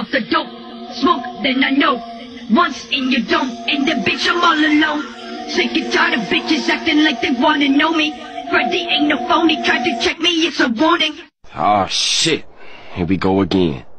off the dope. Smoke, then I know. Once and you don't, and then bitch I'm all alone. Sick and tired of bitches acting like they wanna know me. Freddy ain't no phony, tried to check me, it's a warning. Ah shit, here we go again.